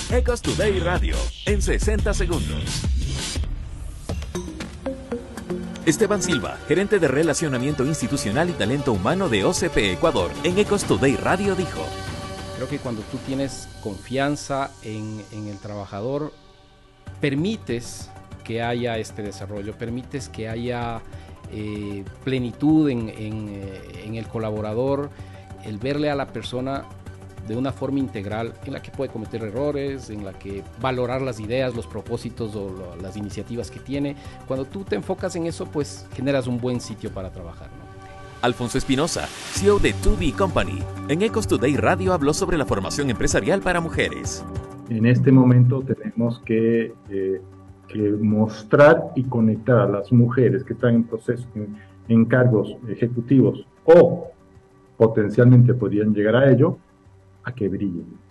Ecos Today Radio, en 60 segundos. Esteban Silva, gerente de Relacionamiento Institucional y Talento Humano de OCP Ecuador, en Ecos Today Radio dijo: creo que cuando tú tienes confianza en el trabajador, permites que haya este desarrollo, permites que haya plenitud en el colaborador, el verle a la persona de una forma integral en la que puede cometer errores, en la que valorar las ideas, los propósitos o las iniciativas que tiene. Cuando tú te enfocas en eso, pues generas un buen sitio para trabajar, ¿no? Alfonso Espinosa, CEO de 2B Company, en Ecos Today Radio habló sobre la formación empresarial para mujeres. En este momento tenemos que mostrar y conectar a las mujeres que están en proceso, en cargos ejecutivos o potencialmente podrían llegar a ello, a que brillen.